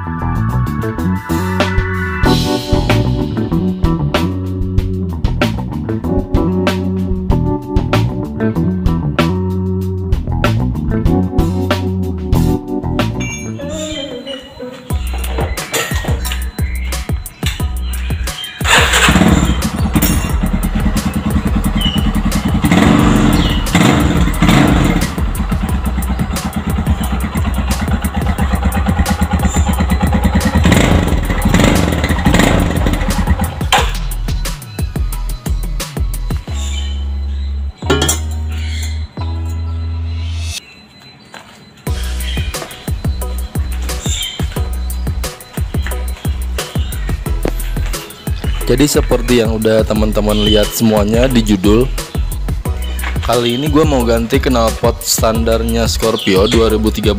Jadi seperti yang udah teman-teman lihat semuanya di judul, kali ini gue mau ganti knalpot standarnya Scorpio 2013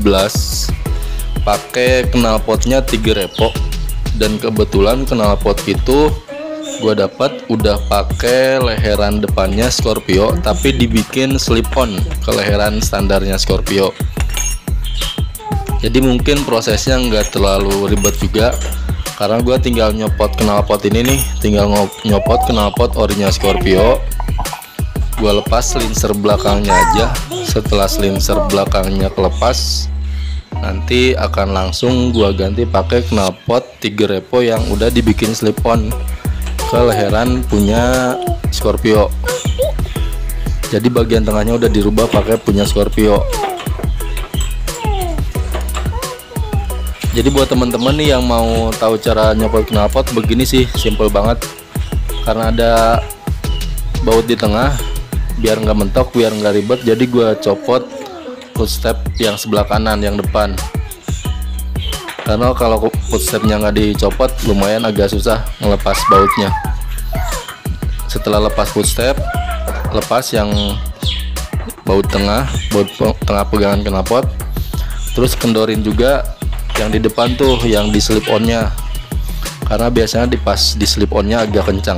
pakai knalpotnya Tiger Repo. Dan kebetulan knalpot itu gue dapat udah pakai leheran depannya Scorpio, tapi dibikin slip on ke leheran standarnya Scorpio. Jadi mungkin prosesnya nggak terlalu ribet juga, karena gue tinggal nyopot knalpot ini nih, tinggal nyopot knalpot orinya Scorpio. Gue lepas slincer belakangnya aja. Setelah slincer belakangnya kelepas, nanti akan langsung gue ganti pakai knalpot Tiger Repo yang udah dibikin slip on ke leheran punya Scorpio. Jadi bagian tengahnya udah dirubah pakai punya Scorpio. Jadi buat teman-teman nih yang mau tahu cara nyopot knalpot, begini sih, simple banget. Karena ada baut di tengah, biar nggak mentok, biar nggak ribet, jadi gue copot footstep yang sebelah kanan, yang depan. Karena kalau footstepnya nggak dicopot, lumayan agak susah ngelepas bautnya. Setelah lepas footstep, lepas yang baut tengah pegangan knalpot, terus kendorin juga yang di depan tuh, yang di slip onnya, karena biasanya di slip onnya agak kencang.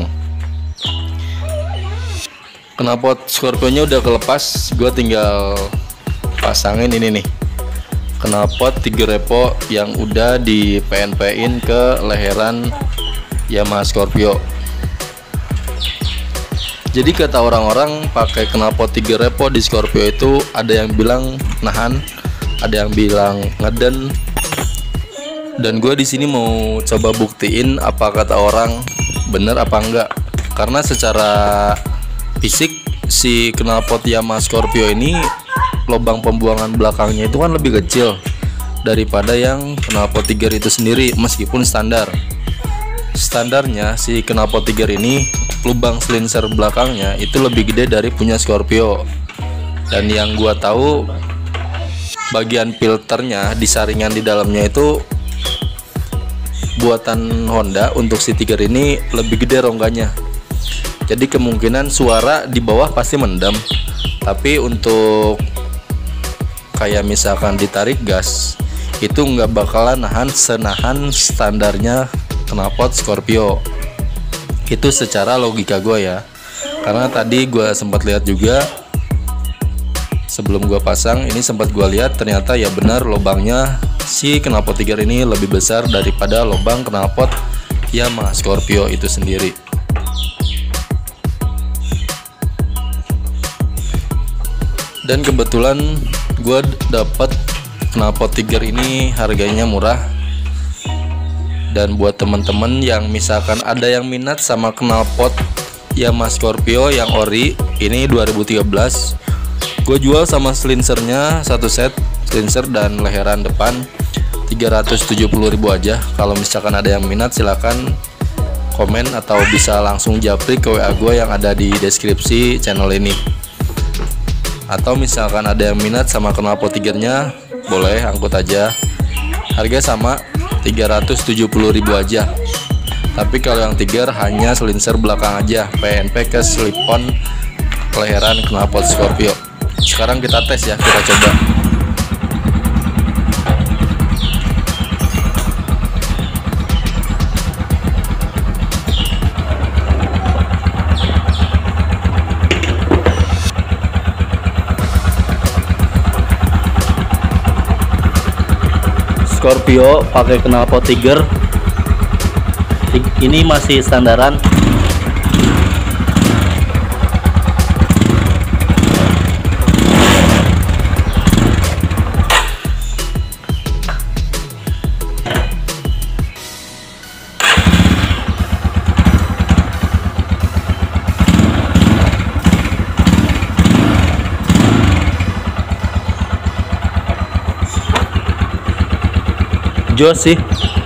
Knalpot Scorpio nya udah kelepas, gue tinggal pasangin ini nih, knalpot Tiger Repo yang udah di PNP-in ke leheran Yamaha Scorpio. Jadi kata orang-orang pakai knalpot Tiger Repo di Scorpio itu ada yang bilang nahan, ada yang bilang ngeden. Dan gue di sini mau coba buktiin apa kata orang bener apa enggak. Karena secara fisik si knalpot Yamaha Scorpio ini lubang pembuangan belakangnya itu kan lebih kecil daripada yang knalpot Tiger itu sendiri, meskipun standarnya si knalpot Tiger ini lubang slincer belakangnya itu lebih gede dari punya Scorpio. Dan yang gua tahu bagian filternya di saringan di dalamnya itu buatan Honda, untuk si Tiger ini lebih gede rongganya. Jadi kemungkinan suara di bawah pasti mendem, tapi untuk kayak misalkan ditarik gas itu nggak bakalan senahan standarnya knalpot Scorpio. Itu secara logika gue ya, karena tadi gue sempat lihat juga sebelum gue pasang ini, sempat gue lihat ternyata ya benar lubangnya si knalpot Tiger ini lebih besar daripada lubang knalpot Yamaha Scorpio itu sendiri. Dan kebetulan gue dapat knalpot Tiger ini harganya murah. Dan buat teman-teman yang misalkan ada yang minat sama knalpot Yamaha Scorpio yang ori ini 2013, gue jual sama slincernya satu set, slincer dan leheran depan 370.000 aja. Kalau misalkan ada yang minat silakan komen atau bisa langsung japri ke WA gue yang ada di deskripsi channel ini. Atau misalkan ada yang minat sama knalpot Tigernya, boleh angkut aja, harga sama 370.000 aja. Tapi kalau yang Tiger hanya slincer belakang aja, PNP ke slip on leheran knalpot Scorpio. Sekarang kita tes ya, kita coba. Scorpio pakai knalpot Tiger. Ini masih standaran. Jos sih.